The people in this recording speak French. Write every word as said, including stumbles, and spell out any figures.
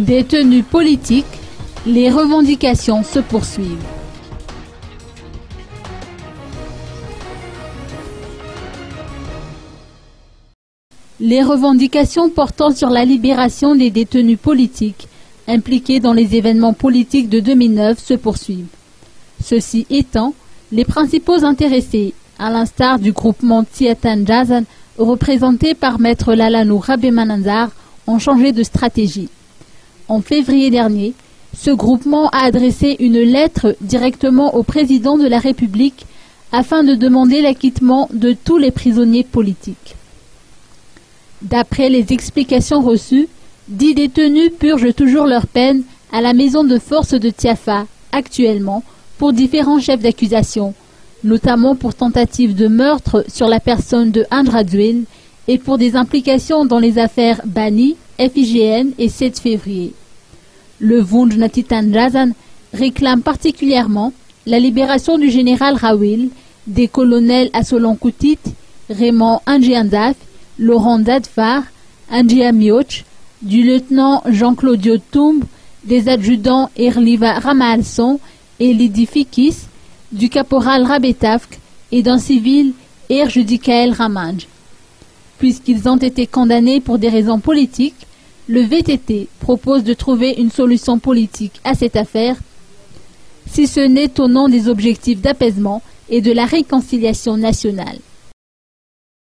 Détenus politiques, les revendications se poursuivent. Les revendications portant sur la libération des détenus politiques impliqués dans les événements politiques de deux mille neuf se poursuivent. Ceci étant, les principaux intéressés, à l'instar du groupement Tiatan Jazan, représenté par Maître Lalanou Rabé-Mananzar, ont changé de stratégie. En février dernier, ce groupement a adressé une lettre directement au président de la République afin de demander l'acquittement de tous les prisonniers politiques. D'après les explications reçues, dix détenus purgent toujours leur peine à la maison de force de Tiafa, actuellement, pour différents chefs d'accusation, notamment pour tentative de meurtre sur la personne de Andradouil et pour des implications dans les affaires Bani, F I G N et sept février. Le Vunj Natitan Jazan réclame particulièrement la libération du général Rawil, des colonels Assolon Koutit, Raymond Andjiandaf, Laurent Dadfar, Andjia Mioch, du lieutenant Jean-Claude Toumb, des adjudants Erliva Ramalson et Lydie Fikis, du caporal Rabetafk et d'un civil Erjudikael Ramanj. Puisqu'ils ont été condamnés pour des raisons politiques, le V T T propose de trouver une solution politique à cette affaire, si ce n'est au nom des objectifs d'apaisement et de la réconciliation nationale.